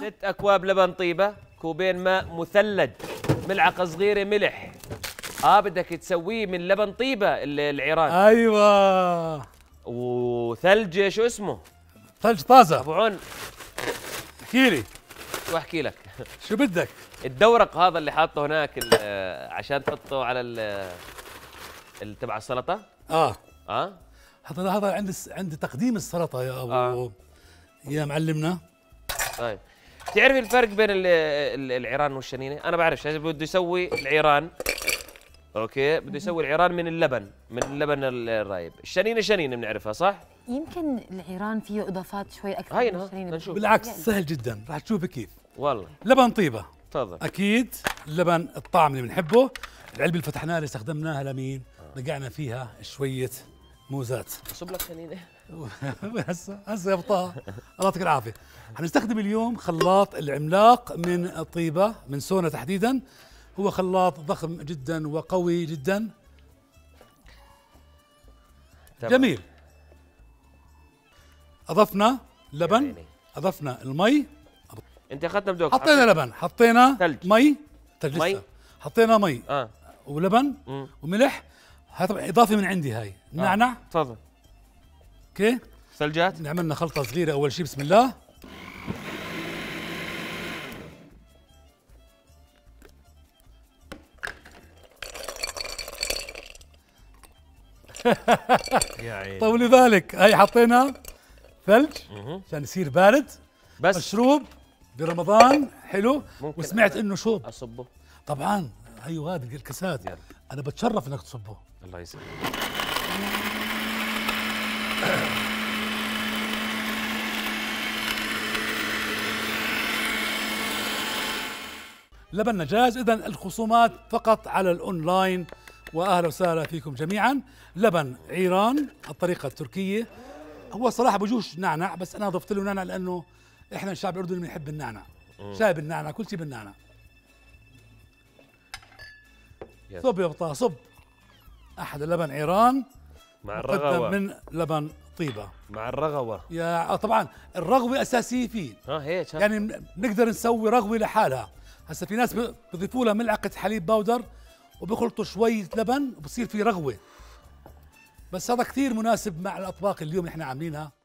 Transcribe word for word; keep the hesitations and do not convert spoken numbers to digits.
ست اكواب لبن طيبه، كوبين ماء مثلج، ملعقه صغيره ملح. اه بدك تسويه من لبن طيبه العيران. ايوه. وثلج شو اسمه؟ ثلج طازه. ابو عون احكي لي. شو احكي لك؟ شو بدك؟ الدورق هذا اللي حاطه هناك عشان تحطه على ال تبع السلطه. اه اه هذا هذا عند عند تقديم السلطه يا ابو آه. يا معلمنا. طيب بتعرف الفرق بين العيران والشنينه؟ انا بعرف بده يسوي العيران، اوكي، بده يسوي العيران من اللبن، من اللبن الرايب. الشنينه شنينه بنعرفها صح؟ يمكن العيران فيه اضافات شوي اكثر هينا من الشنينه. نشوف. بالعكس سهل جدا، رح تشوفي كيف. والله لبن طيبه تفضل. اكيد اللبن الطعم اللي بنحبه. العلبه اللي فتحناها اللي استخدمناها لمين؟ نقعنا فيها شويه موزات. صب لك شنينه. هسه هسه يا بطاقه الله يعطيك العافيه. حنستخدم اليوم خلاط العملاق من طيبه، من سونا تحديدا. هو خلاط ضخم جدا وقوي جدا. تمام. جميل. اضفنا لبن، اضفنا المي. انت اخذنا بدوك، حطينا لبن، حطينا ثلج، مي، ثلج مي، لسه. حطينا مي اه ولبن مم. وملح. هاي طبعا اضافه من عندي، هاي نعنع. تفضل. اوكي، ثلجات. نعملنا خلطه صغيره اول شيء، بسم الله. يا عيني. طولي بالك. هاي حطينا ثلج عشان يصير بارد، بس مشروب برمضان حلو. ممكن وسمعت انه شوب اصبه طبعا. ايوه هذا الكاسات يعني. انا بتشرف انك تصبه. الله يسلمك. لبننا جاهز. اذا الخصومات فقط على الاونلاين. واهلا وسهلا فيكم جميعا. لبن عيران الطريقه التركيه. هو صراحه بجوش نعنع، بس انا ضفت له نعنع لانه احنا الشعب الاردني بنحب النعنع. شاي بالنعنع، كل شيء بالنعنع. صب يا بطاقه صب. احد لبن عيران مع الرغوه، من لبن طيبه مع الرغوه. يا طبعا الرغوه اساسيه فيه. اه هيك يعني بنقدر نسوي رغوه لحالها. هسه في ناس بضيفوا لها ملعقه حليب باودر وبيخلطوا شويه لبن وبصير في رغوه. بس هذا كثير مناسب مع الاطباق اللي اليوم احنا عاملينها